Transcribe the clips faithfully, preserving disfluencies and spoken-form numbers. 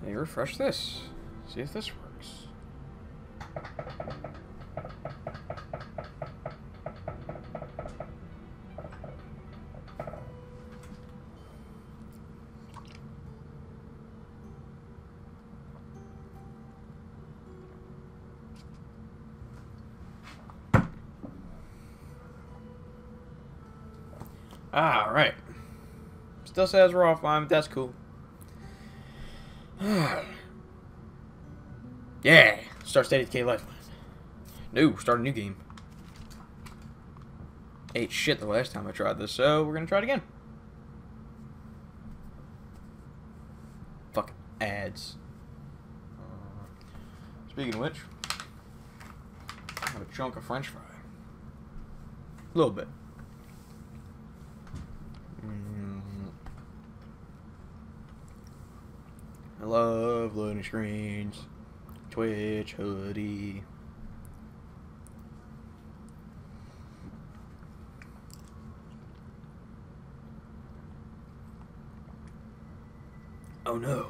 Let me refresh this. See if this works. Ah, right. Still says we're offline, but that's cool. Yeah! Start State of Decay Lifeline. No, start a new game. Ate shit the last time I tried this, so we're gonna try it again. Fucking ads. Speaking of which, I have a chunk of French fry. A little bit. Mm. I love loading screens. Twitch hoodie. Oh no.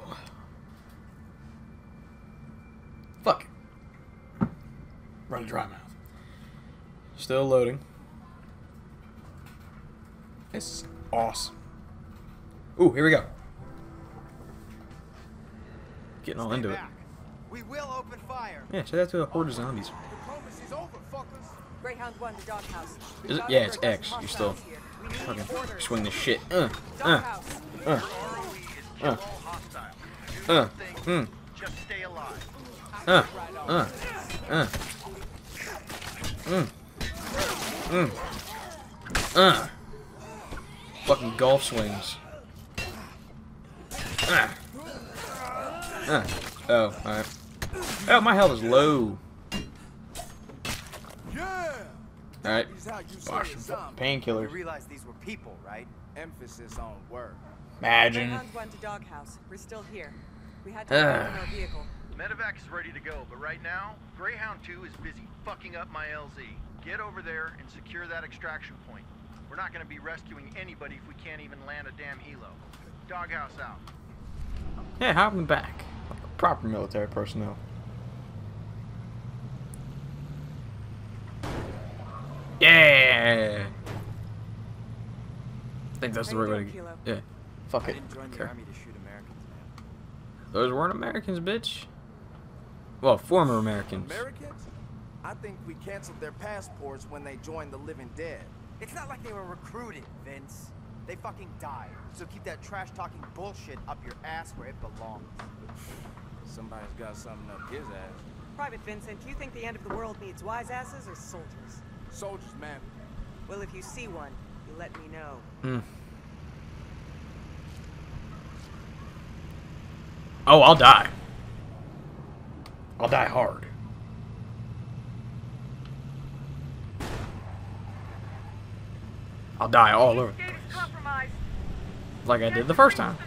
Fuck it. Run a dry mouth. Still loading. It's awesome. Ooh, here we go. Getting all into it. We will open fire. Yeah, say that to a horde of zombies. Diplomacy's over, fuckers. Greyhound one to doghouse. Is it? Yeah, it's X. You still fucking swing the shit. Uh, uh, uh, uh, uh, mm. Just stay alive. Uh, uh, uh, mm, mm, uh. Fucking golf swings. Uh, uh. Oh, alright. Oh, my health is low. Yeah. Alright. Wash some painkillers. You realize these were people, right? Emphasis on word. Imagine. Greyhound one to doghouse. We're still here. We had to Ugh. get in our vehicle. Medevac is ready to go, but right now, Greyhound two is busy fucking up my L Z. Get over there and secure that extraction point. We're not going to be rescuing anybody if we can't even land a damn helo. Doghouse out. Yeah, hop in the back. Like a proper military personnel. Yeah! I think that's the How right you way to doing, get. Kilo? Yeah. Fuck I it. didn't join the Okay. army to shoot Americans, man. Those weren't Americans, bitch. Well, former Americans. Americans? I think we canceled their passports when they joined the living dead. It's not like they were recruited, Vince. They fucking died. So keep that trash-talking bullshit up your ass where it belongs. Somebody's got something up his ass. Private Vincent, do you think the end of the world needs wise asses or soldiers? Soldiers, man. Well, if you see one, you let me know. Mm. Oh, I'll die. I'll die hard. I'll die all over the place. Like I did the first time.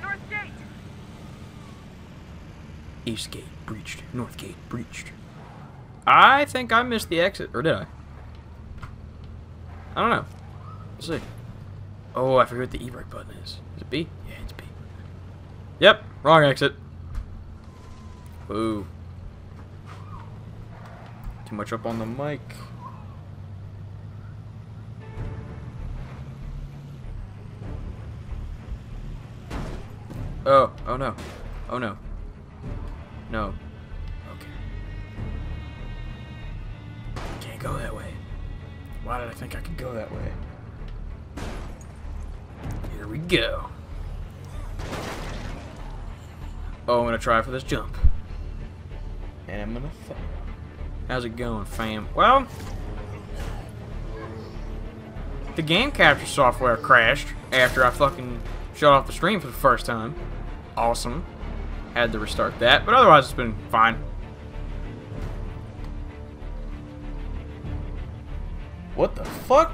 East gate breached. North gate breached. I think I missed the exit. Or did I? I don't know. Let's see. Oh, I forget what the E-brake button is. Is it B? Yeah, it's B. Yep, wrong exit. Ooh. Too much up on the mic. Oh, oh no. Oh no. No. Okay. Can't go that way. Why did I think I could go that way? Here we go. Oh, I'm gonna try for this jump. And I'm gonna fail. How's it going, fam? Well, the game capture software crashed after I fucking shut off the stream for the first time. Awesome. Had to restart that, but otherwise it's been fine. What the fuck?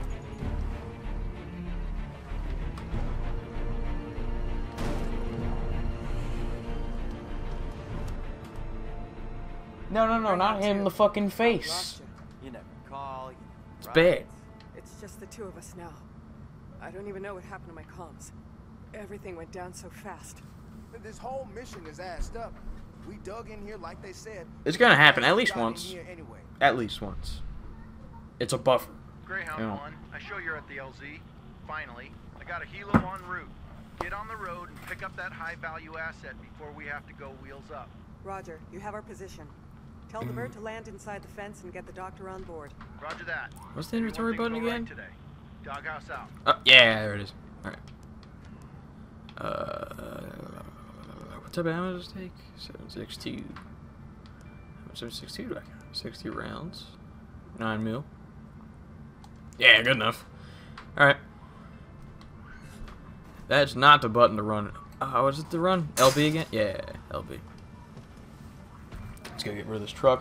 No, no, no, not him in the fucking face. You never call. You It's never bad. write. It's just the two of us now. I don't even know what happened to my comms. Everything went down so fast. This whole mission is assed up. We dug in here like they said. It's gonna happen at least Got in once. here anyway. At least once. It's a buffer. Greyhound Yeah. one, I show you're at the L Z. Finally, I got a helo en route. Get on the road and pick up that high-value asset before we have to go wheels up. Roger, you have our position. Tell the bird to land inside the fence and get the doctor on board. Roger that. What's the Do inventory one thing button go right again? Today. Doghouse out. Oh, yeah, there it is. Alright. Uh, what type of ammo does it take? seven six two. seven six two do I got? sixty rounds. nine mil. Yeah, good enough. Alright. That's not the button to run. Oh, was it the run? L B again? Yeah, L B. Let's go get rid of this truck.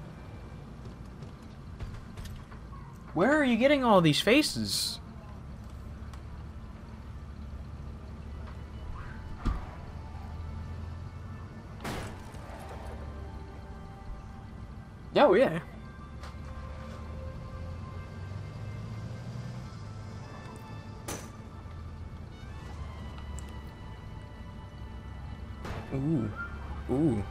Where are you getting all these faces? Oh, yeah. Ooh. Ooh.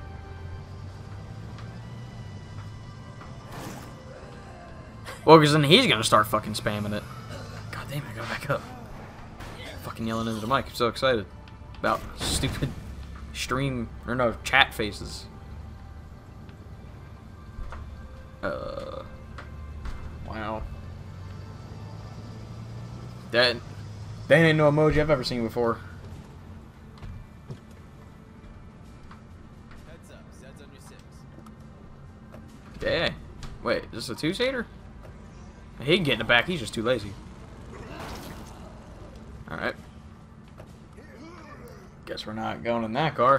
Well, because then he's going to start fucking spamming it. God damn it, I gotta back up. Fucking yelling into the mic. I'm so excited about stupid stream, or no, chat faces. Uh. Wow. That, that ain't no emoji I've ever seen before. Heads up, Zed's on your six. Yeah. Wait, is this a two-seater? He can get in the back, he's just too lazy. Alright. Guess we're not going in that car.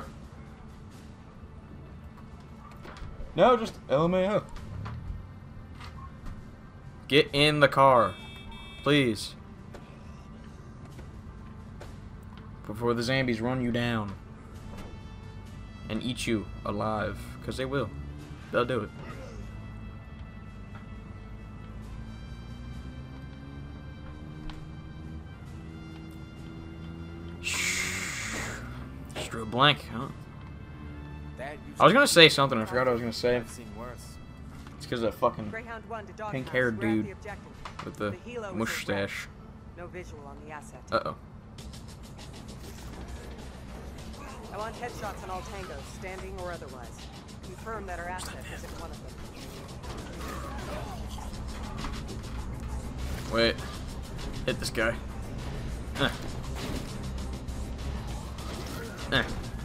No, just L M A O. Get in the car. Please. Before the zombies run you down. And eat you alive. Because they will. They'll do it. Just drew a blank, huh? That I was gonna say something, I forgot what I was gonna say. I've seen worse. It's because of that fucking Greyhound one to Doghouse. pink-haired We're at dude the objective. with the The helo is a mustache. No visual on the asset. Uh-oh. I want headshots on all tangos, standing or otherwise. Confirm that our asset isn't one of them. Wait. Hit this guy. Eh. Eh.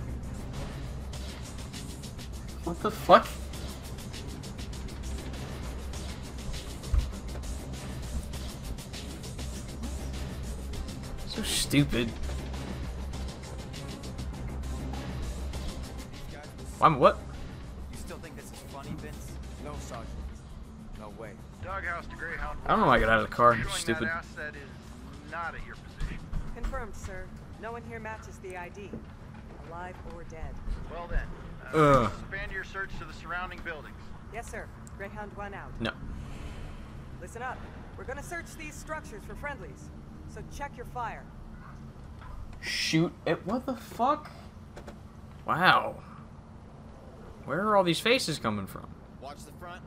What the fuck? So stupid. I'm what? You still think this is funny, Vince? No, Sergeant. No way. Doghouse to Greyhound. I don't know why I got out of the car. Showing Stupid. That asset is not at your position. Confirmed, sir. No one here matches the I D. Alive or dead. Well then, uh, Ugh. expand your search to the surrounding buildings. Yes, sir. Greyhound one out. No. Listen up. We're gonna search these structures for friendlies. So check your fire. Shoot it. What the fuck? Wow. Where are all these faces coming from? Watch the front.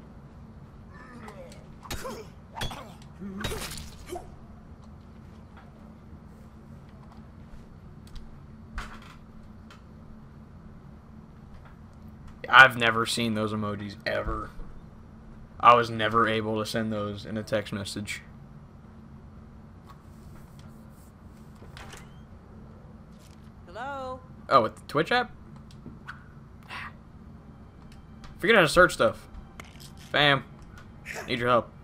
I've never seen those emojis ever. I was never able to send those in a text message. Hello? Oh, with the Twitch app? Forget how to search stuff. Fam. Need your help.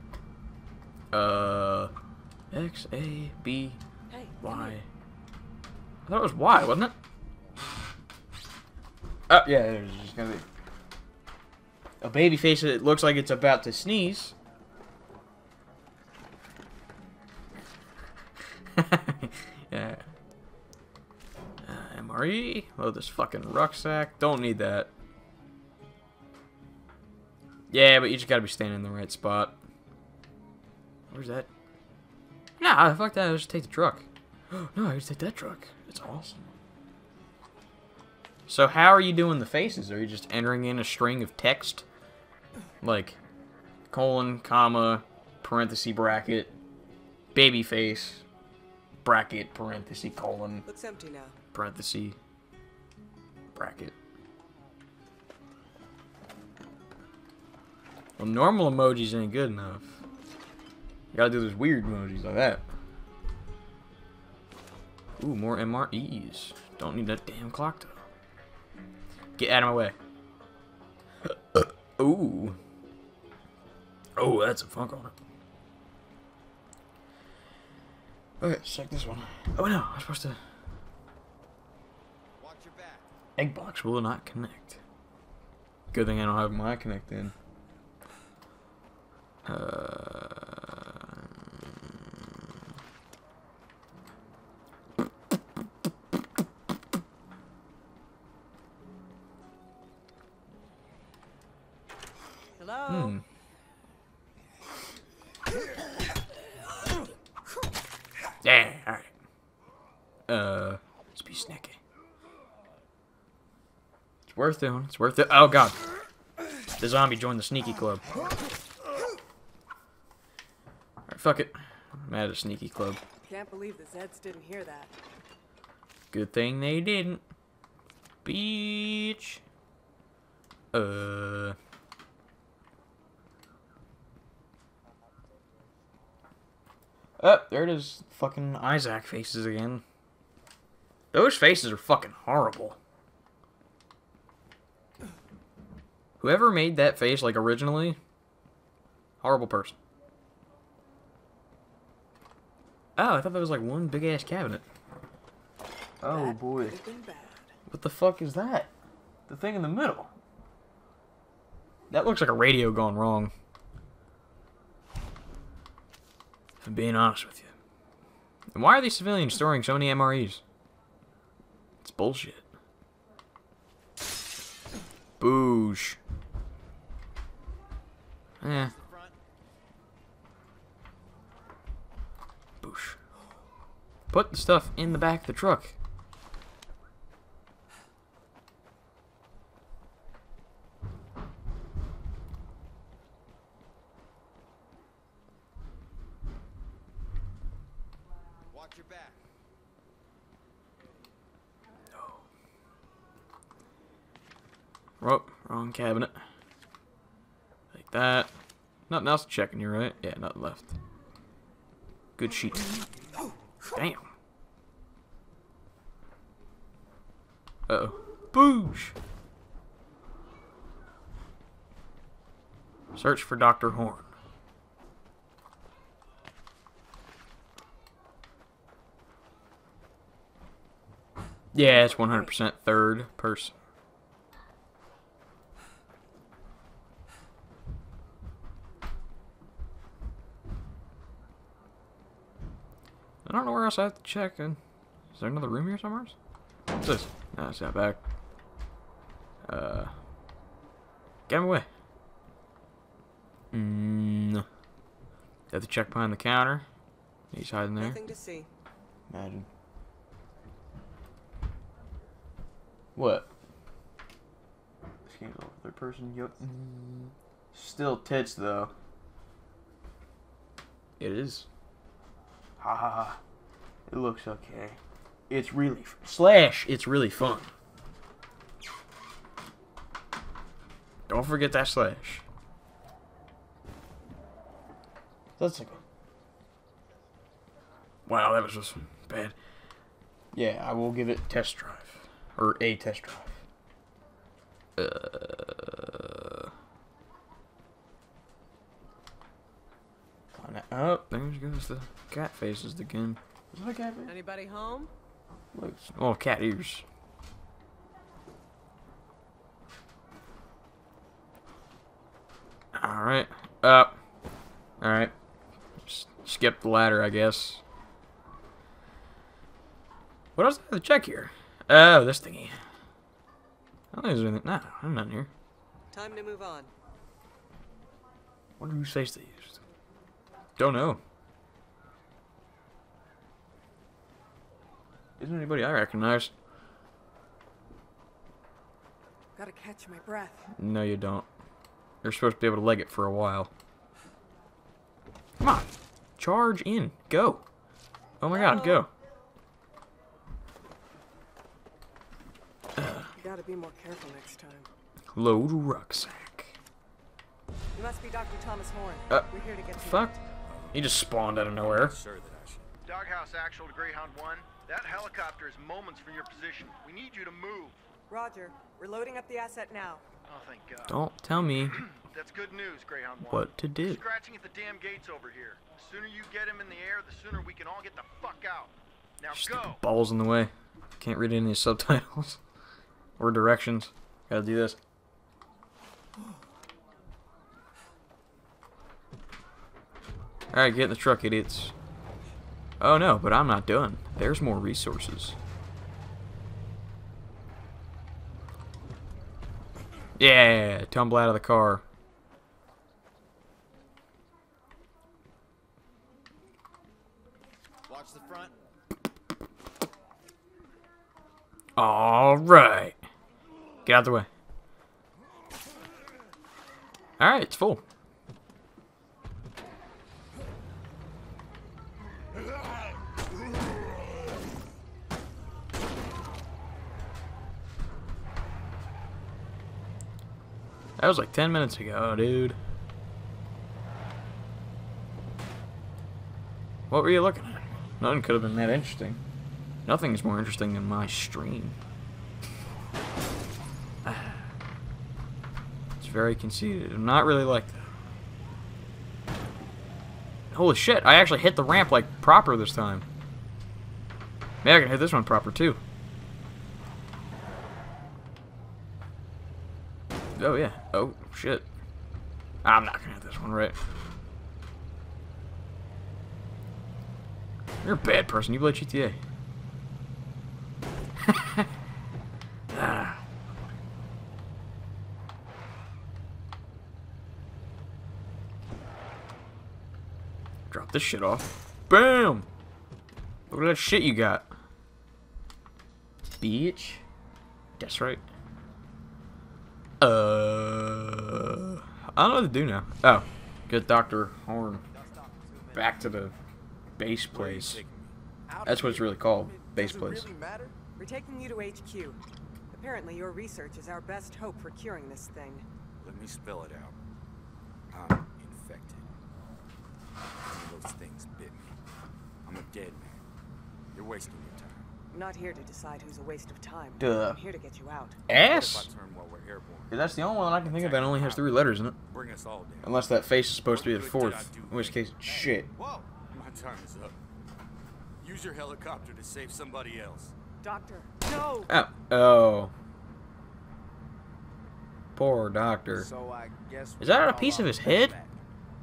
Uh. X, A, B, Hey. Y. I thought it was Y, wasn't it? Oh, yeah, there's just gonna be a baby face that looks like it's about to sneeze. Yeah. Uh, M R E. Load this fucking rucksack. Don't need that. Yeah, but you just gotta be standing in the right spot. Where's that? Nah, fuck that. I'll just take the truck. No, I just take that truck. It's awesome. So how are you doing the faces? Are you just entering in a string of text? Like, colon, comma, parenthesis, bracket, baby face, bracket, parenthesis, colon, Looks empty now. parenthesis, bracket. Well, normal emojis ain't good enough. You gotta do those weird emojis like that. Ooh, more M R Es. Don't need that damn clock though. Get out of my way. Ooh. Oh, that's a funk on it. Okay, let's check this one. Oh no, I'm supposed to. Watch your back. Egg box will not connect. Good thing I don't have my connect in. Uh. Hello? Hmm. Yeah, alright. Uh, let's be sneaky. It's worth doing. It's worth it. Oh, God. The zombie joined the sneaky club. Alright, fuck it. I'm at a sneaky club. Can't believe the Zeds didn't hear that. Good thing they didn't. Beach. Uh. Oh, there it is. Fucking Isaac faces again. Those faces are fucking horrible. Whoever made that face, like, originally, horrible person. Oh, I thought that was, like, one big-ass cabinet. Oh, That boy. could have been bad. What the fuck is that? The thing in the middle. That looks like a radio gone wrong. If I'm being honest with you. And why are these civilians storing so many M R Es? It's bullshit. Boosh. Eh. Boosh. Put the stuff in the back of the truck. Watch your back. Oh, wrong cabinet. Like that. Nothing else checking you, right? Yeah, nothing left. Good sheet. Damn. Uh-oh. Boosh! Search for Doctor Horn. Yeah, it's one hundred percent third person. I don't know where else I have to check. In. Is there another room here somewhere? What's this? No, it's not back. Uh, get him away. Mm, have to check behind the counter. He's hiding there. Nothing to see. Imagine. What? This game's all third person. Yep. Mm, still tits though. It is. Ha ha ha. It looks okay. It's really f slash. It's really fun. Don't forget that slash. That's like a... Wow, that was just bad. Yeah, I will give it test drive. Or a test drive. Uh... Oh, there goes the cat faces again. Is that a cat face? Anybody home? Looks... Oh, cat ears. Alright. Up. Alright. Skip the ladder, I guess. What else do I have to check here? Oh, this thingy. I don't think there's anything. No, I'm not here. Time to move on. What whose face they used? Don't know. Isn't anybody I recognize? Gotta catch my breath. No, you don't. You're supposed to be able to leg it for a while. Come on. Charge in. Go. Oh my god, go. You gotta be more careful next time. Load rucksack. You must be Doctor Thomas Horn. Uh, We're here to get you. Fuck. He just spawned out of nowhere. Sure that I should. Doghouse actual to Greyhound one. That helicopter is moments from your position. We need you to move. Roger. We're loading up the asset now. Oh, thank God. Don't tell me That's good news, Greyhound one. what to do. Scratching at the damn gates over here. The sooner you get him in the air, the sooner we can all get the fuck out. Now go. Balls in the way. Can't read any subtitles or directions. Gotta do this. Alright, get in the truck, idiots. Oh no, but I'm not done. There's more resources. Yeah, tumble out of the car. Watch the front. Alright. Get out of the way. Alright, it's full. That was like ten minutes ago, dude. What were you looking at? Nothing could have been that interesting. Nothing is more interesting than my stream. It's very conceited. I'm not really like that. Holy shit, I actually hit the ramp like proper this time. Maybe I can hit this one proper too. Oh yeah. Oh shit. I'm not gonna hit this one right. You're a bad person. You play G T A. Ah. Drop this shit off. Bam! Look at that shit you got. Bitch. That's right. Uh, I don't know what to do now. Oh, get Doctor Horn back to the base place. That's what it's really called, base Does it place. really matter? We're taking you to H Q. Apparently, your research is our best hope for curing this thing. Let me spell it out. I'm infected. One of those things bit me. I'm a dead man. You're wasting your time. I'm not here to decide who's a waste of time. Duh. I'm here to get you out. What Ass? if I turn while we're airborne? That's the only one I can think of that only has three letters in it. Bring us all down. Unless that face is supposed to be the What good did fourth, I do? in which case, shit. Whoa! My time is up. Use your helicopter to save somebody else. Doctor, no! Oh. Oh. Poor doctor. So I guess Is we that a call piece of off his the head? back.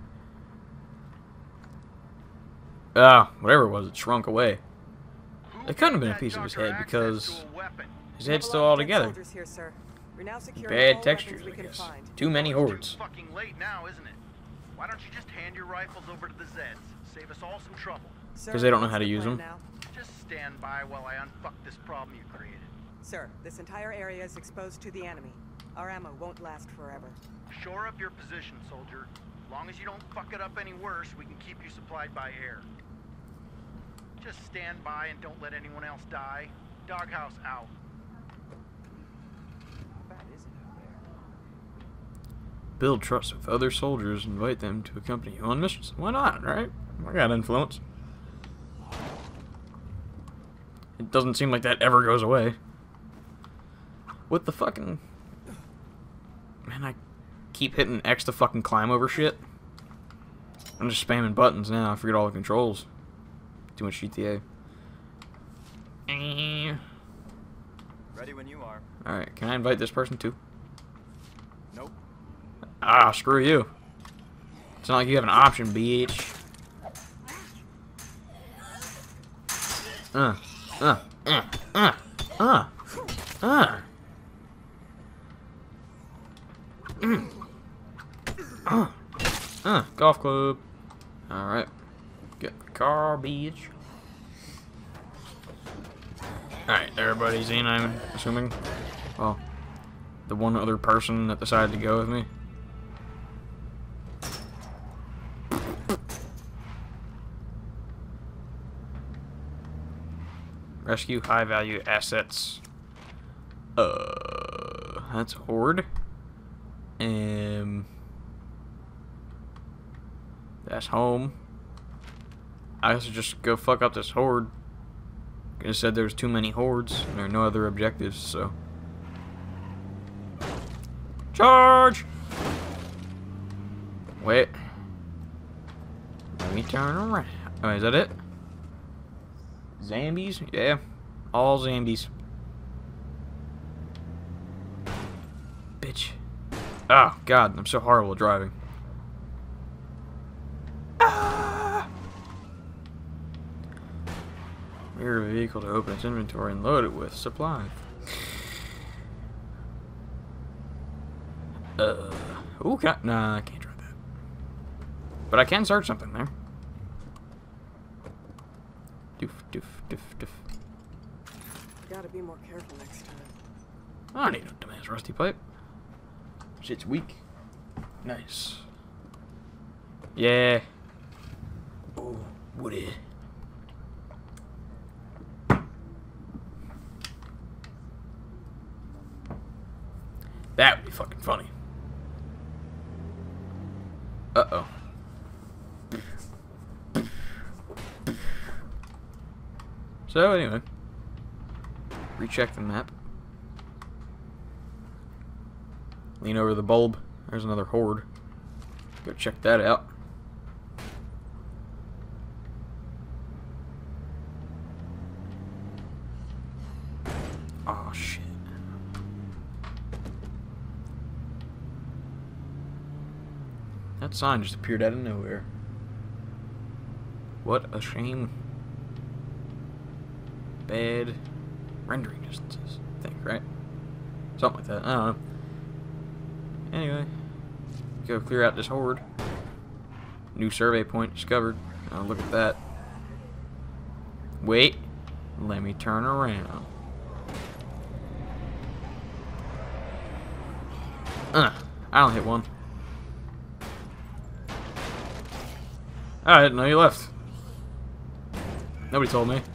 Ah, whatever it was, it shrunk away. Who It couldn't have gave been a that piece of his Doctor head access because to a weapon? his We have head's a still lot all of dead together. soldiers here, sir. We're now securing Bad all textures, weapons we I can guess. find. Too many Well, hordes. It's too fucking late now, isn't it? Why don't you just hand your rifles over to the Zeds? Save us all some trouble. Sir, 'Cause they don't know what's how to the use plan them. now? Just stand by while I unfuck this problem you created. Sir, this entire area is exposed to the enemy. Our ammo won't last forever. Shore up your position, soldier. Long as you don't fuck it up any worse, we can keep you supplied by air. Just stand by and don't let anyone else die. Doghouse out. How bad is it out there? Build trust with other soldiers, invite them to accompany you on missions. Why not, right? I got influence. It doesn't seem like that ever goes away. With the fucking... Man, I keep hitting X to fucking climb over shit. I'm just spamming buttons now. I forget all the controls. Too much G T A. Ready when you are. Alright, can I invite this person too? Nope. Ah, screw you. It's not like you have an option, bitch. Uh, uh, uh, uh, uh, uh. Mm. Uh, uh, golf club. Alright. Get the car, bitch. Alright, everybody's in, I'm assuming. Well, The one other person that decided to go with me. Rescue high value assets. Uh, that's Horde. Um, that's home. I guess I'll just go fuck up this Horde. It said there's too many hordes and there are no other objectives, so. Charge! Wait. Let me turn around. Oh, is that it? Zombies? Yeah. All zombies. Bitch. Oh, God. I'm so horrible at driving. Ah! Rear of a vehicle to open its inventory and load it with supplies. Uh. Ooh, can I? Nah, I can't drive that. But I can search something there. Doof, doof, doof, doof. Gotta be more careful next time. I don't need no dumbass rusty pipe. Shit's weak. Nice. Yeah. Oh, woody. That would be fucking funny. Uh-oh. So, anyway. Recheck the map. Lean over the bulb. There's another horde. Go check that out. Oh, shit. That sign just appeared out of nowhere. What a shame. Bad rendering distances, I think, right? Something like that. I don't know. Anyway, go clear out this horde. New survey point discovered. Oh, look at that. Wait. Let me turn around. Uh, I only hit one. Oh, I didn't know you left. Nobody told me.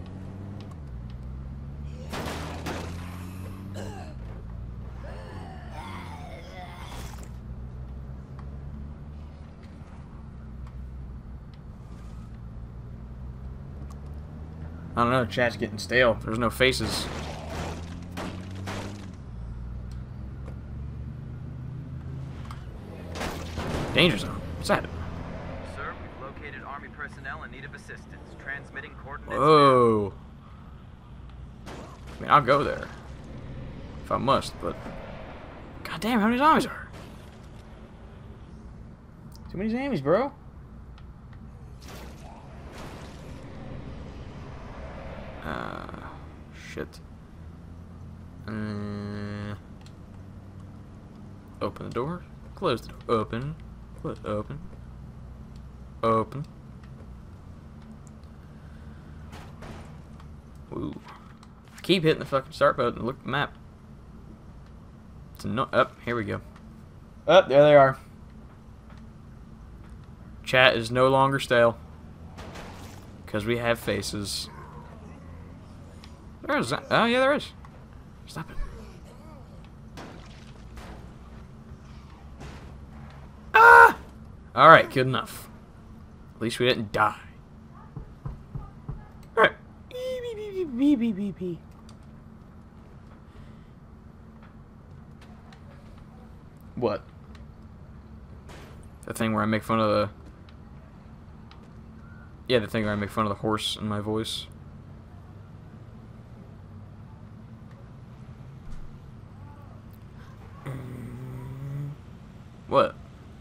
I don't know, chat's getting stale. There's no faces. Danger zone. What's that? Sir, we've located Army personnel in need of assistance. Transmitting coordinates. Whoa. I mean, I'll go there. If I must, but... God damn, how many zombies are? Too many zombies, bro. Uh, shit. Uh, open the door. Close the door. Open. Close. Open. Open. Ooh. Keep hitting the fucking start button and look at the map. It's no. Up. Oh, here we go. Up. Oh, there they are. Chat is no longer stale. Because we have faces. There is. Oh, yeah, there is. Stop it. Ah! Alright, good enough. At least we didn't die. Alright. Beep, beep, beep, beep, beep, beep. What? The thing where I make fun of the... Yeah, the thing where I make fun of the horse in my voice. What?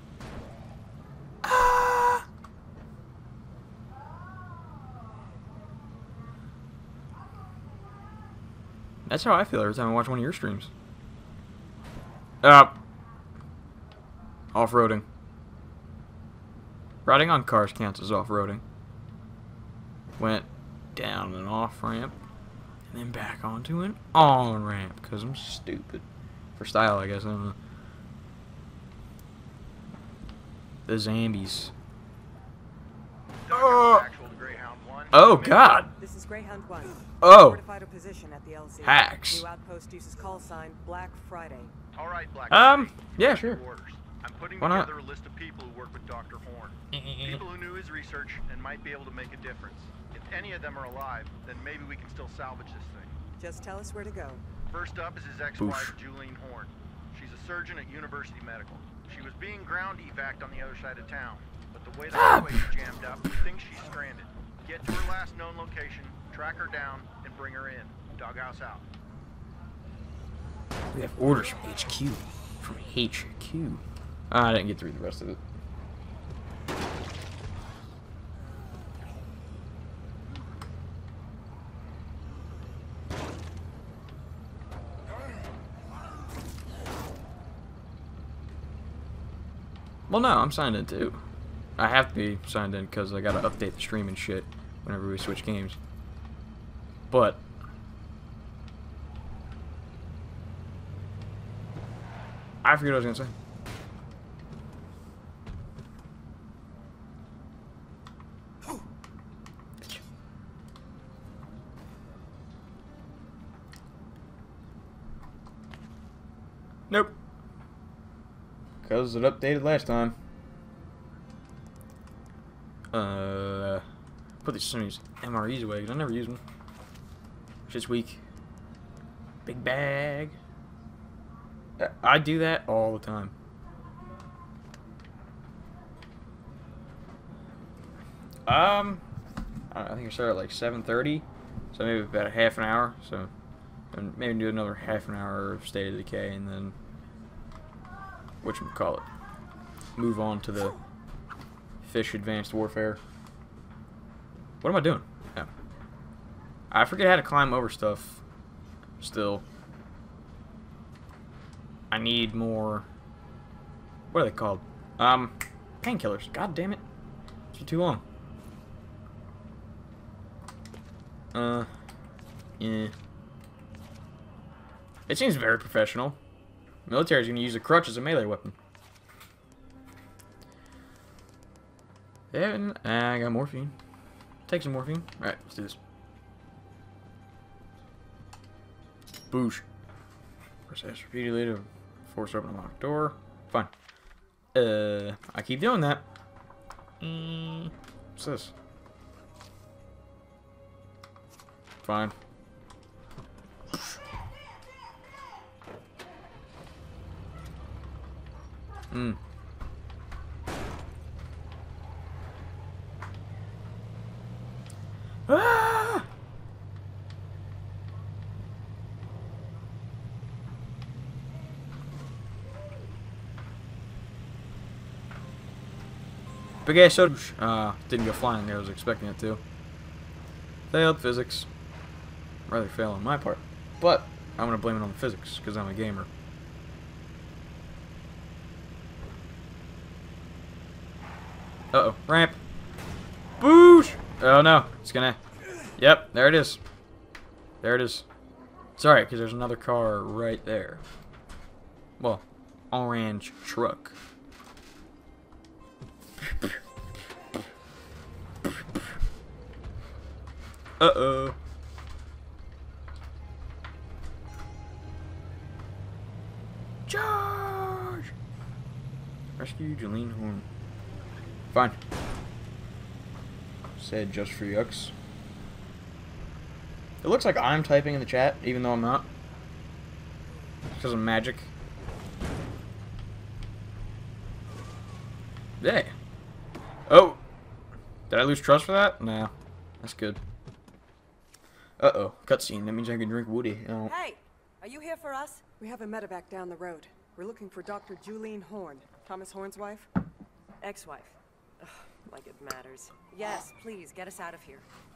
Ah! That's how I feel every time I watch one of your streams. Up. Uh, off-roading. Riding on cars counts as off-roading. Went down an off-ramp and then back onto an on-ramp because I'm stupid. For style, I guess. I don't know. The zombies. Oh, oh God. This is Greyhound One. Oh. Fortified a position at the L Z. Hacks. New outpost uses call sign Black Friday. All right, Black Um, Friday. yeah, sure. Orders. I'm putting Why not? together a list of people who work with Doctor Horn. People who knew his research and might be able to make a difference. If any of them are alive, then maybe we can still salvage this thing. Just tell us where to go. First up is his ex-wife, Julian Horn. She's a surgeon at University Medical. She was being ground evac'd on the other side of town, but the way the highway is jammed up, we think she's stranded. Get to her last known location, track her down, and bring her in. Doghouse out. We have orders from H Q. From H Q. Ah, I didn't get to read the rest of it. Well, no, I'm signed in too. I have to be signed in because I gotta update the stream and shit whenever we switch games. But I forget what I was gonna say. Nope. Because it updated last time. Uh, put these some of these M R Es away because I never use them. Shit's weak. Big bag. I do that all the time. Um, I, don't know, I think I started at like seven thirty, so maybe about a half an hour. So, and maybe do another half an hour of State of Decay, and then whatchamacallit, move on to the Fish Advanced Warfare. What am I doing? Yeah. I forget how to climb over stuff. Still. I need more. What are they called? Um, painkillers. God damn it. It's too long. Uh, yeah. It seems very professional. Military's gonna use a crutch as a melee weapon. Yeah, I got morphine. Take some morphine. Alright, let's do this. Boosh. Press S repeatedly to force open a locked door. Fine. Uh, I keep doing that. Mm, what's this? Fine. Hmm. Ah! Big ass soda. Uh, didn't go flying there. I was expecting it to. Failed physics. Rather fail on my part. But I'm gonna blame it on the physics because I'm a gamer. Uh oh, ramp. Boosh! Oh no, it's gonna. Yep, there it is. There it is. Sorry, because there's another car right there. Well, orange truck. Uh oh. Charge! Rescue Julian Horn. Fine. Said just for yucks. It looks like I'm typing in the chat, even though I'm not. Because I'm magic. Yeah. Oh! Did I lose trust for that? Nah. That's good. Uh-oh. Cutscene. That means I can drink Woody. Oh. Hey! Are you here for us? We have a medevac down the road. We're looking for Doctor Julian Horn. Thomas Horn's wife? Ex-wife. Ugh, like it matters. Yes, please, get us out of here.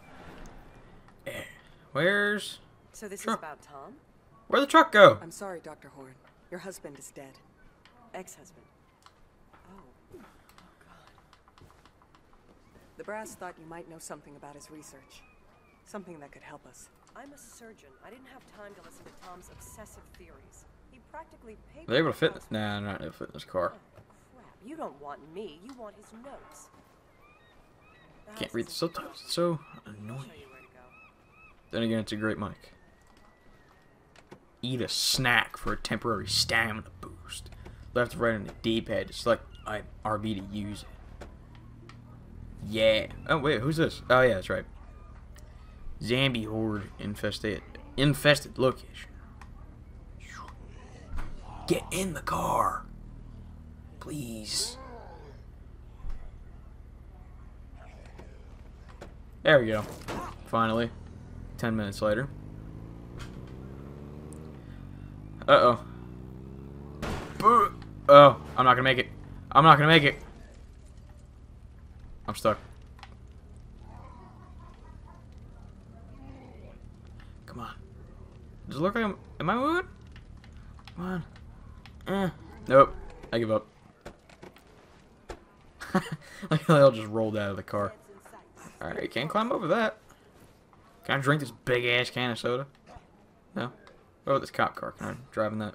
Where's... So this truck? is about Tom? Where'd the truck go? I'm sorry, Doctor Horn. Your husband is dead. Ex-husband. Oh. Oh, God. The brass thought you might know something about his research. Something that could help us. I'm a surgeon. I didn't have time to listen to Tom's obsessive theories. He practically paper. They're able to fit. Nah, they're not able to fit in this car. Oh, crap. You don't want me. You want his notes. The Can't house read the is- subtitles. It's so I'll annoying. show you where to go. Then again, it's a great mic. Eat a snack for a temporary stamina boost. Left to right on the D-pad to select R B to use it. Yeah. Oh wait, who's this? Oh yeah, that's right. Zombie horde infested infested location. Get in the car, please. There we go. Finally, ten minutes later. Uh oh. Oh, I'm not gonna make it. I'm not gonna make it. I'm stuck. Come on. Does it look like I'm... Am I moving? Come on. Eh. Nope. I give up. Like they all just rolled out of the car. Alright, can't climb over that. Can I drink this big ass can of soda? No. Oh, this cop car. Can I drive in that?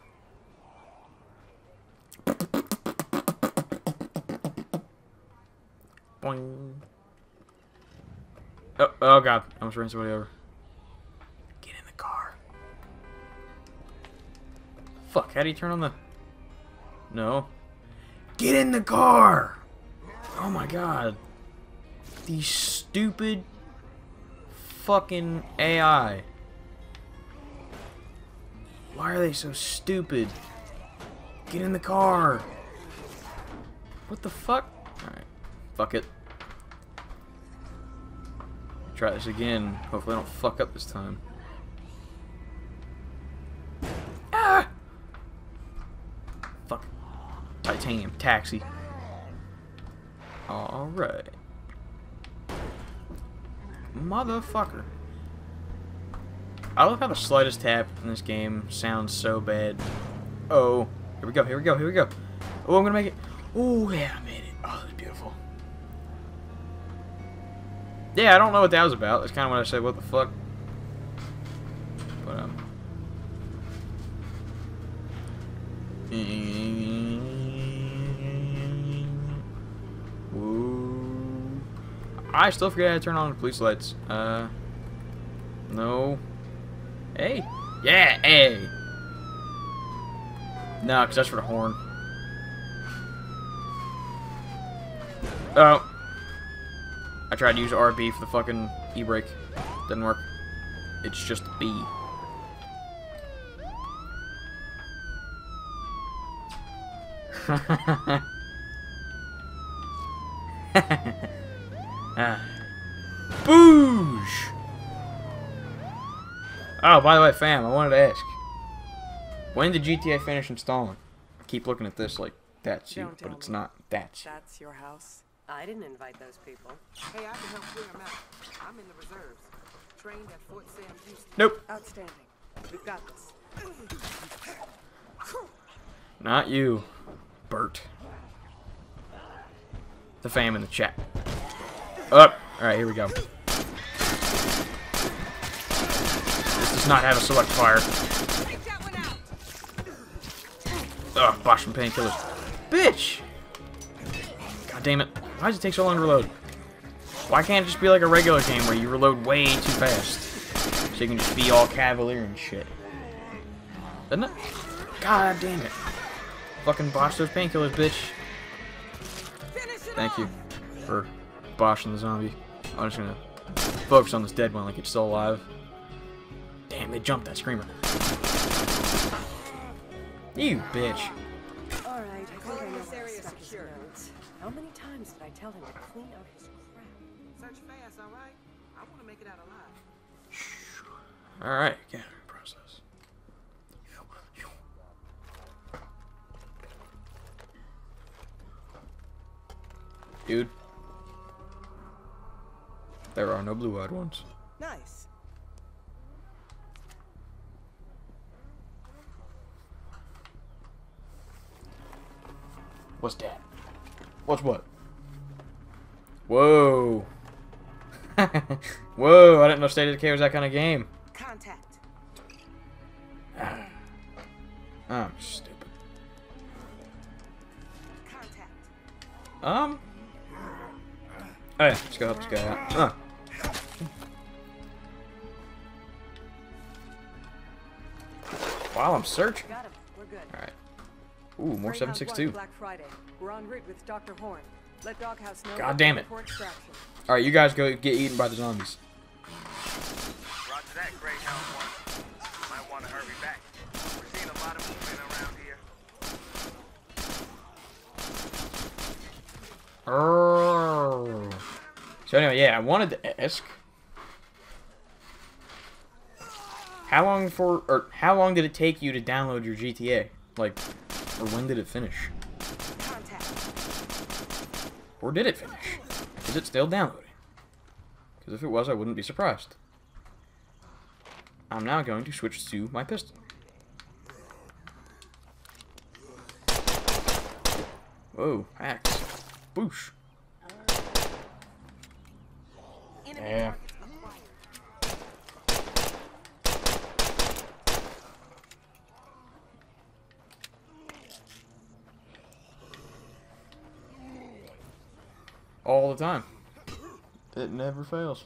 Boing. Oh, oh god. I almost ran somebody over. Get in the car. Fuck, how do you turn on the... No. Get in the car! Oh my god. These stupid fucking A I. Why are they so stupid? Get in the car! What the fuck? Alright. Fuck it. Try this again. Hopefully I don't fuck up this time. Ah! Fuck. Titanium taxi. Alright. Motherfucker. I love how the slightest tap in this game sounds so bad. Oh. Here we go, here we go, here we go. Oh, I'm gonna make it. Oh, yeah, I made it. Oh, that's beautiful. Yeah, I don't know what that was about. That's kind of what I said, what the fuck. But, um... Ooh. I still forget how to turn on the police lights. Uh... No. Hey. Yeah, hey. No, because that's for the horn. Oh. I tried to use R B for the fucking e-brake. Didn't work. It's just B. Ah. Boosh! Oh, by the way, fam, I wanted to ask. When did G T A finish installing? I keep looking at this like that's you, Don't but tell it's me. not. That's you. That's your house? I didn't invite those people. Hey, I can help clear them out. I'm in the reserves. Trained at Fort Sam Houston. Nope. Outstanding. We've got this. Not you, Bert. The fam in the chat. Up. Alright, here we go. This does not have a select fire. Ugh, Bosch from painkillers. Bitch! God damn it. Why does it take so long to reload? Why can't it just be like a regular game where you reload way too fast? So you can just be all cavalier and shit. Doesn't it? God damn it. Fucking Bosch those painkillers, bitch. Thank you for boshing the zombie. I'm just gonna focus on this dead one like it's still alive. Damn, they jumped that screamer. You bitch. All right, I think I know where to stuff his notes. How many times did I tell him to clean out his crap? Search fast, all right? I want to make it out alive. Alright, gathering process. Dude. There are no blue-eyed ones. Nice. What's that? What's what? Whoa. Whoa, I didn't know State of Decay was that kind of game. Contact. Oh. Stupid. Contact. Um. Oh yeah, let's go help this guy out. Huh. While I'm searching. Got him. We're good. Alright. Ooh, more seven six two. Black Friday. We're en route with Doctor Horn. Let Doghouse know. God damn it. for extraction. Alright, you guys go get eaten by the zombies. Roger that, Greyhound one. Might want to hurry back. We're seeing a lot of movement around here. Oh. So anyway, yeah, I wanted to ask, how long for, or how long did it take you to download your G T A? Like, or when did it finish? Contact. Or did it finish? Is it still downloading? Because if it was, I wouldn't be surprised. I'm now going to switch to my pistol. Whoa, axe. Boosh. Enemy Yeah. targets acquired. All the time. It never fails.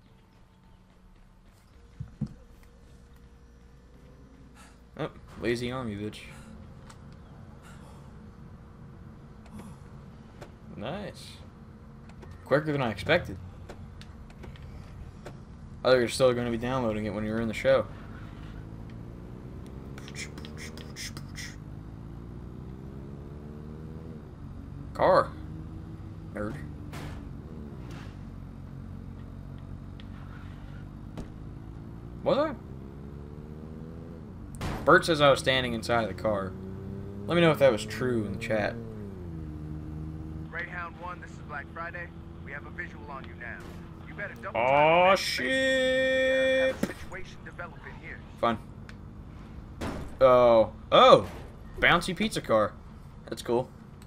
Oh, lazy army, bitch. Nice. Quicker than I expected. I thought you were still going to be downloading it when you were in the show. Car. Nerd. Was I? Bert says I was standing inside of the car. Let me know if that was true in the chat. Greyhound one, this is Black Friday. We have a visual on you now. You better double Oh time shit! have a situation developing here. Fun. Oh. Oh! Bouncy pizza car. That's cool.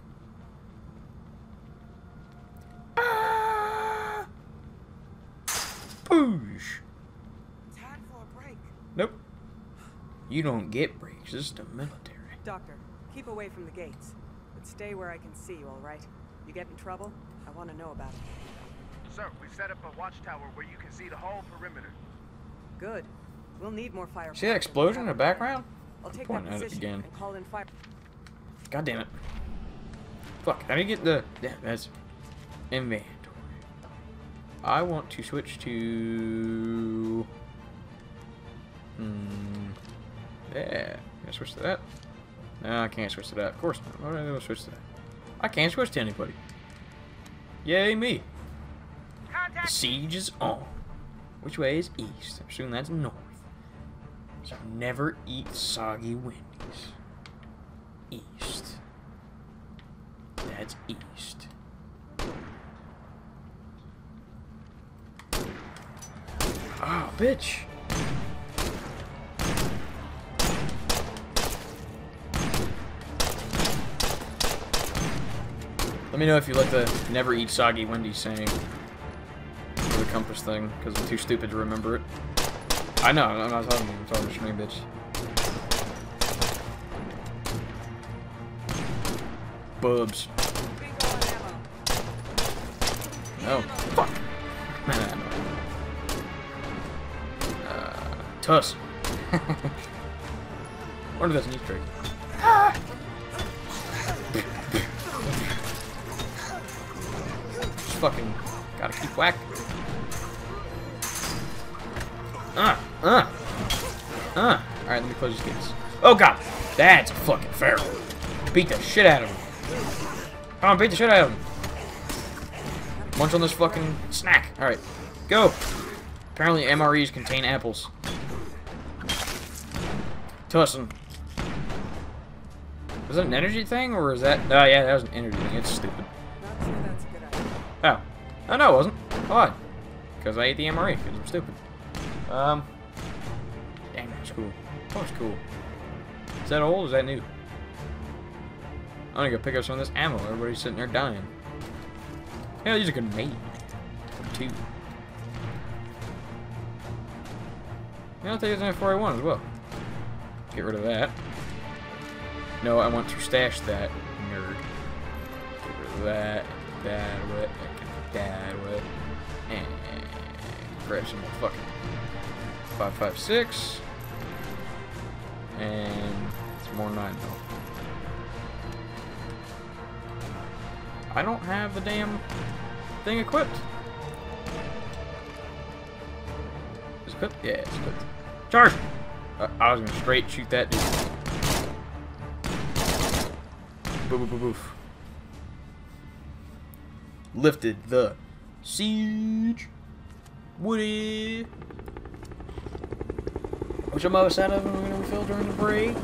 Ah! Boosh! Time for a break. Nope. You don't get breaks. This is the military. Doctor, keep away from the gates. But stay where I can see you, all right? You get in trouble? I want to know about it. Sir, we've set up a watchtower where you can see the whole perimeter. Good. We'll need more fire. See that explosion in the background? I'll take Pointing that at it position again. and call in fire. God damn it. Fuck, how do you get the... Damn, that's... Inventory. I want to switch to... Hmm... Yeah. Can I switch to that? No, I can't switch to that. Of course not. Why would I going to switch to that? I can't switch to anybody. Yay, me. The siege is on. Which way is east? I'm assuming that's north. So never eat soggy Wendy's. East. That's east. Oh, bitch. Let me know if you like the never eat soggy Wendy's saying for the compass thing, because I'm too stupid to remember it. I know, I'm not talking to you, I'm talking to stream, bitch. Bubs. Oh, fuck. Man, I know. Uh, Tuss. Wonder if that's an Easter egg. Ah! Just fucking gotta keep whacking. Uh, uh, uh. Alright, let me close these gates. Oh god! That's a fucking feral. Beat the shit out of him. Come on, beat the shit out of him. Munch on this fucking snack. Alright, go. Apparently M R Es contain apples. Tussin. Was that an energy thing, or is that... Oh yeah, that was an energy thing. It's stupid. Not sure that's a good idea. Oh. Oh no, it wasn't. Why? Because I ate the M R E, because I'm stupid. Um... Dang, that's cool. That was cool. Is that old or is that new? I'm gonna go pick up some of this ammo. Everybody's sitting there dying. Yeah, these are good made. Two. Yeah, I'll take this in four A one as well. Get rid of that. No, I want to stash that, nerd. Get rid of that, that away, that away, and grab some more fucking five five six, and some more nine mil. I don't have the damn thing equipped. Is it equipped? Yeah, it's equipped. Charge! Uh, I was gonna straight shoot that dude. Boo boo boo boof. Lifted the siege. Woody. Which I'm almost out of and we're gonna refill during the break.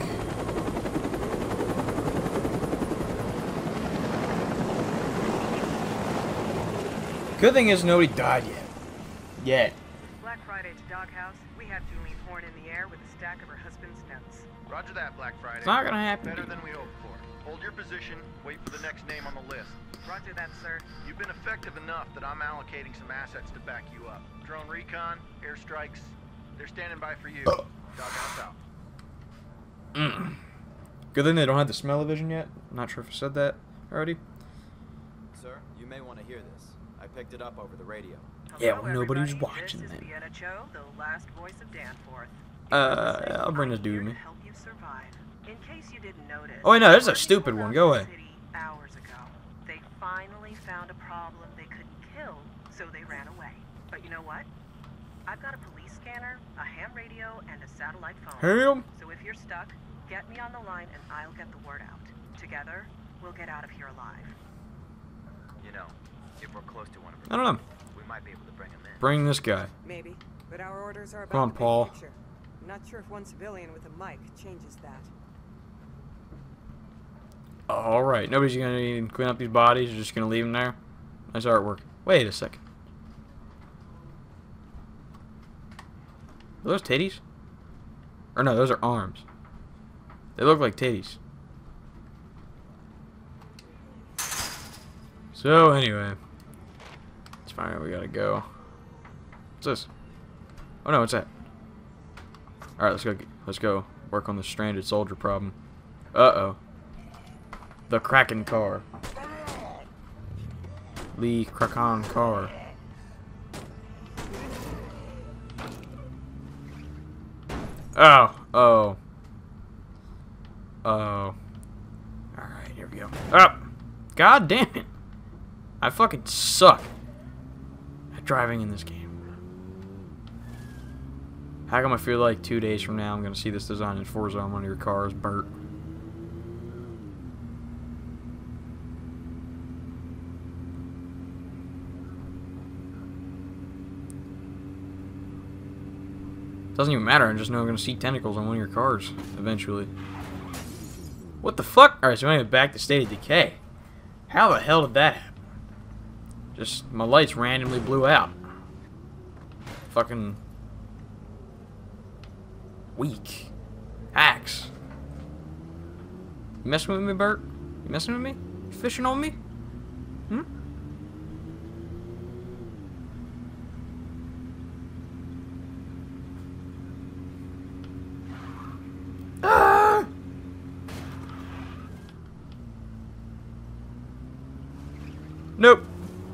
Good thing is nobody died yet. Yet. Black Friday to Doghouse. We have Julian Horn in the air with a stack of her husband's notes. Roger that, Black Friday. It's not gonna happen. Better than we hoped for. Hold your position. Wait for the next name on the list. Roger that, sir. You've been effective enough that I'm allocating some assets to back you up. Drone recon, airstrikes. They're standing by for you. Doghouse out. Mm. Good thing they don't have the smell-o-vision yet. I'm not sure if I said that already. Sir, you may want to hear this. I picked it up over the radio. Yeah, Hello, well, nobody's everybody. watching this then. This is Vienna Cho, the last voice of Danforth. Uh, I'll bring this dude with me. To help you survive. In case you didn't notice. Oh, wait, no, this is a stupid one. Go away. Hours ago, they finally found a problem they couldn't kill, so they ran away. But you know what? I've got a police scanner, a ham radio, and a satellite phone. Ham? So if you're stuck, get me on the line and I'll get the word out. Together, we'll get out of here alive. You know, if we're close to one of I don't know. we might be able to bring him in. Bring this guy. Maybe, but our orders are about Come on, the big Paul. picture. I'm not sure if one civilian with a mic changes that. Alright, nobody's gonna even clean up these bodies. You're just gonna leave them there. Nice artwork. Wait a second. Are those titties? Or no, those are arms. They look like titties. So anyway, it's fine. We gotta go. What's this? Oh no, what's that? All right, let's go. Let's go work on the stranded soldier problem. Uh oh. The Kraken car. Lee Kraken car. Oh, oh. Oh. Alright, here we go. Up! Oh, God damn it! I fucking suck at driving in this game. How come I feel like two days from now I'm gonna see this design in Forza on one of your cars, Bert? Doesn't even matter, I just know I'm gonna see tentacles on one of your cars eventually. What the fuck? Alright, so anyway, back to State of Decay. How the hell did that happen? Just, my lights randomly blew out. Fucking... weak. Hacks. You messing with me, Bert? You messing with me? You fishing on me? Hmm? Ah! Nope.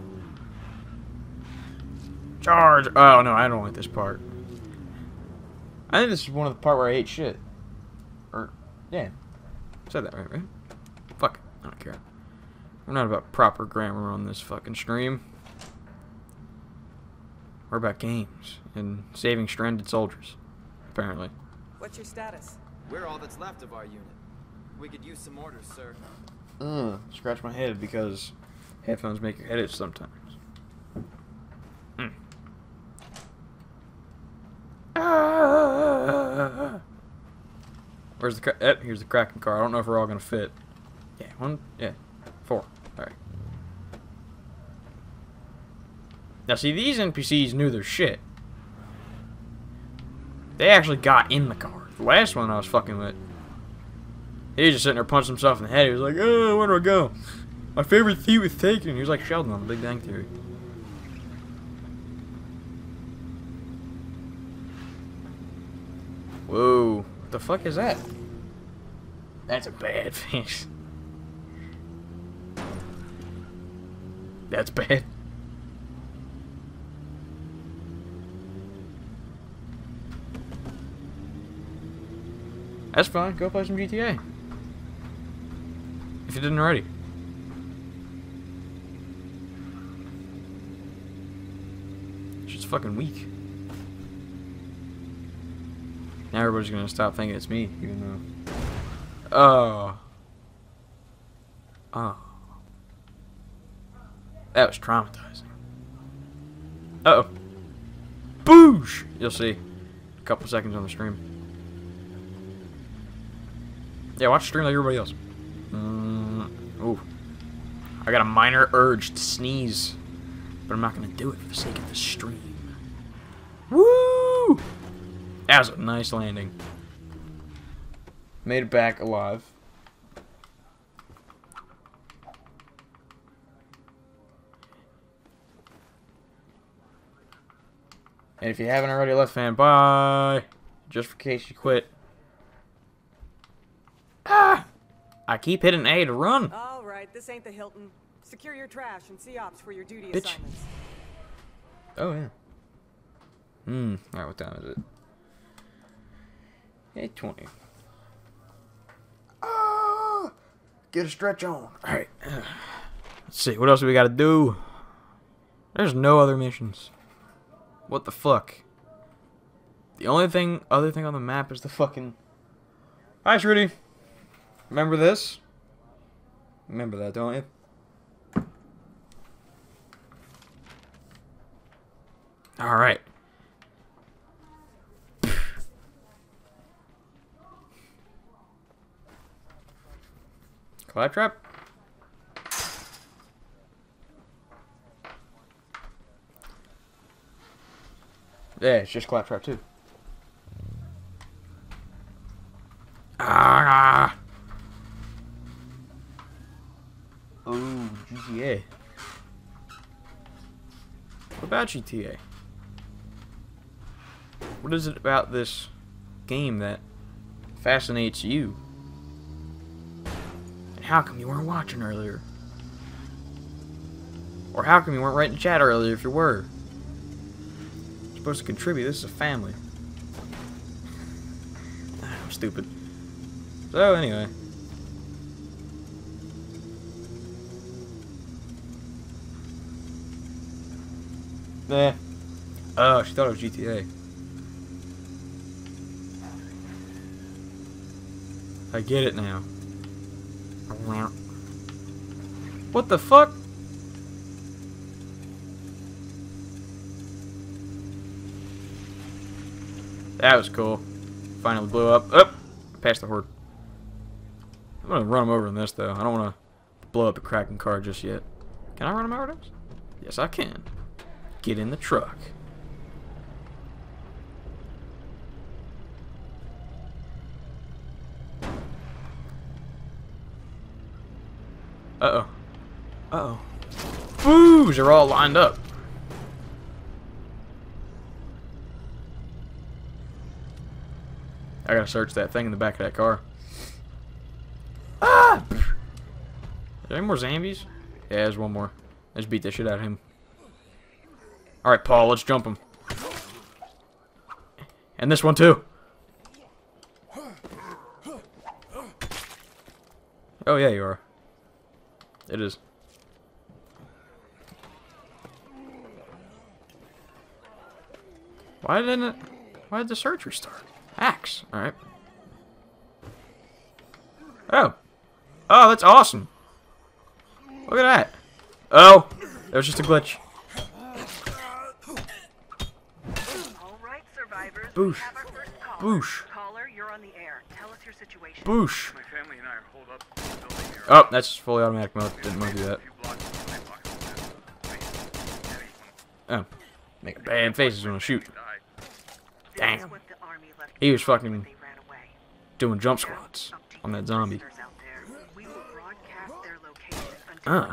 Charge. Oh no, I don't like this part. I think this is one of the part where I ate shit. Or, yeah. I said that right, right? Fuck. I don't care. We're not about proper grammar on this fucking stream. We're about games and saving stranded soldiers, apparently. What's your status? We're all that's left of our unit. We could use some orders, sir. Mm, scratch my head because headphones make your head itch sometimes. Mm. Ah! Where's the cra- eh, here's the Kraken car. I don't know if we're all gonna fit. Yeah, one, yeah, four. All right. Now, see, these N P Cs knew their shit. They actually got in the car. The last one I was fucking with, he was just sitting there punching himself in the head. He was like, "Oh, where do I go? My favorite thief was taken." He was like Sheldon on The Big Bang Theory. Whoa, what the fuck is that? That's a bad face. That's bad. That's fine. Go play some G T A. If you didn't already. She's fucking weak. Now everybody's gonna stop thinking it's me, even though. Oh. Oh. That was traumatizing. Uh oh. Boosh! You'll see. A couple seconds on the stream. Yeah, watch the stream like everybody else. Mm, ooh. I got a minor urge to sneeze, but I'm not gonna do it for the sake of the stream. Woo! That was a nice landing. Made it back alive. And if you haven't already left, fan, bye. Just for case you quit. Ah! I keep hitting A to run. All right, this ain't the Hilton. Secure your trash and see ops for your duty Bitch. assignments. Oh yeah. Hmm. All right, what time is it? eight twenty. Ah! Get a stretch on. All right. Let's see. What else do we got to do? There's no other missions. What the fuck? The only thing, other thing on the map is the fucking. Hi, Shruti. Remember this? Remember that, don't you? All right. Claptrap? Yeah, it's just Claptrap too. Ah! Oh, G T A. What about G T A? What is it about this game that fascinates you? And how come you weren't watching earlier? Or how come you weren't writing chat earlier if you were? You're supposed to contribute. This is a family. I'm stupid. So, anyway. Nah. Oh, she thought it was G T A. I get it now. What the fuck? That was cool. Finally blew up. Up! Past the horde. I'm gonna run him over in this though. I don't wanna blow up a cracking car just yet. Can I run him over this? Yes, I can. Get in the truck. Uh-oh. Uh-oh. Boos! They're all lined up. I gotta search that thing in the back of that car. Ah! Are there any more zombies? Yeah, there's one more. Let's beat that shit out of him. Alright, Paul, let's jump him. And this one too. Oh yeah, you are. It is. Why didn't it? Why did the search restart? Axe. Alright. Oh. Oh, that's awesome. Look at that. Oh. That was just a glitch. Alright, survivors. Boosh. We have our first caller. Boosh. Caller, you're on the air. Tell us your situation. Boosh. My family and I are holed up in the building here. Oh, that's fully automatic mode. Didn't want to do that. Oh. Making bad faces when I shoot. Damn. He was fucking doing jump squats on that zombie. Uh.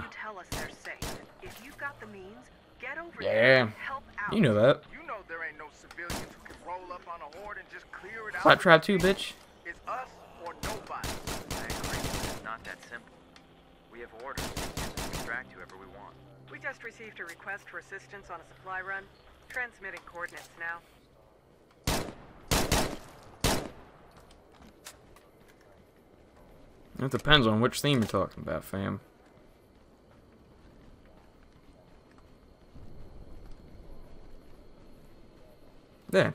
Yeah. You know that. You know there ain't no civilians who can roll up on a horde and just clear it out. Claptrap too, bitch. It's us or nobody. give orders. We extract whoever we want. We just received a request for assistance on a supply run. Transmitting coordinates now. It depends on which theme you're talking about, fam. There.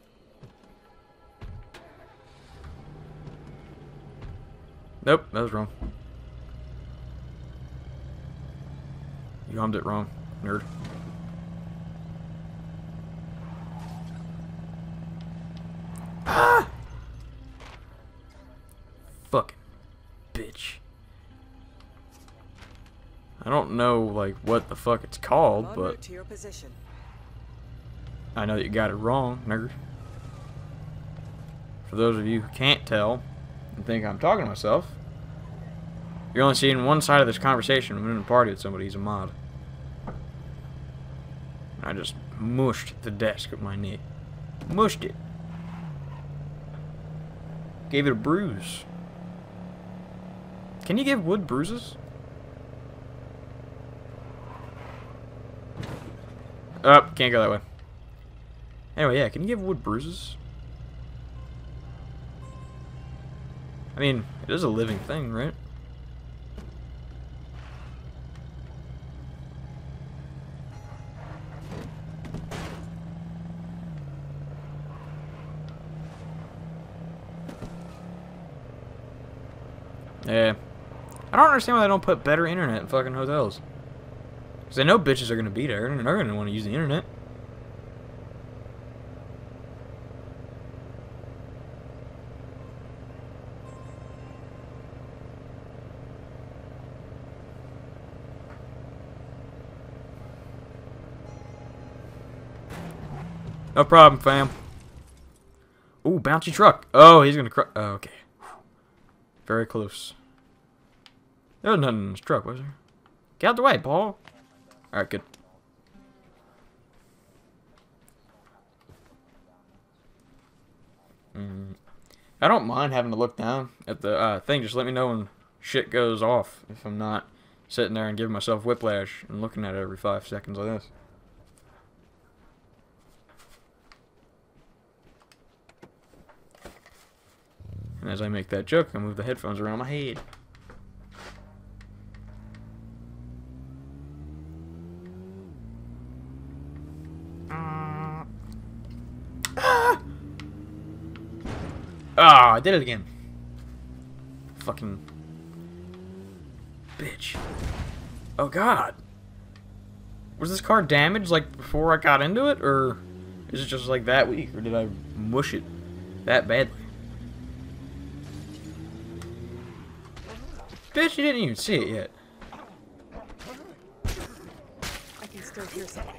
Nope, that was wrong. You hummed it wrong, nerd. Ah! Fucking bitch. I don't know, like, what the fuck it's called, En but route to your position. I know that you got it wrong, nerd. For those of you who can't tell and think I'm talking to myself, you're only seeing one side of this conversation. I'm in a party with somebody, he's a mod. I just mushed the desk with my knee. Mushed it. Gave it a bruise. Can you give wood bruises? Oh, can't go that way. Anyway, yeah, can you give wood bruises? I mean, it is a living thing, right? Yeah. I don't understand why they don't put better internet in fucking hotels. Because they know bitches are going to be there, and they're going to want to use the internet. No problem, fam. Ooh, bouncy truck. Oh, he's going to cr- oh, okay. Very close. There was nothing in this truck, was there? Get out the way, Paul. Alright, good. Mm. I don't mind having to look down at the uh, thing. Just let me know when shit goes off. If I'm not sitting there and giving myself whiplash and looking at it every five seconds like this. And as I make that joke, I move the headphones around my head. Ah! Ah, I did it again. Fucking bitch. Oh god. Was this car damaged like before I got into it, or is it just like that weak, or did I mush it that badly? Bitch, you didn't even see it yet. I can still hear something.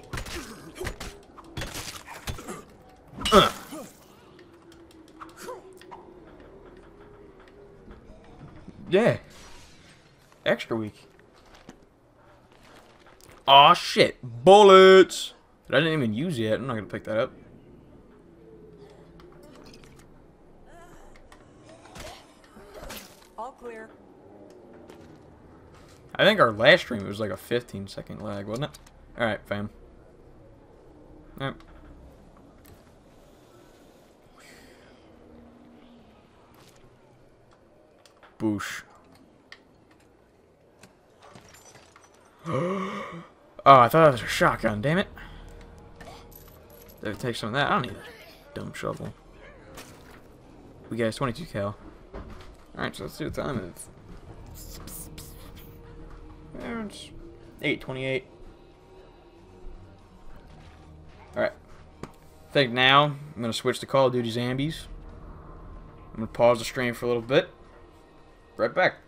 Uh. Yeah. Extra weak. Aw, shit. Bullets! That I didn't even use yet. I'm not gonna pick that up. All clear. I think our last stream was like a fifteen second lag, wasn't it? Alright, fam. Alright. Boosh. Oh, I thought that was a shotgun, damn it. Did I take some of that? I don't need a dumb shovel. We got twenty-two cal. Alright, so let's see what time it is. It's eight twenty-eight. Alright. I think now I'm going to switch to Call of Duty Zombies. I'm going to pause the stream for a little bit. Right back.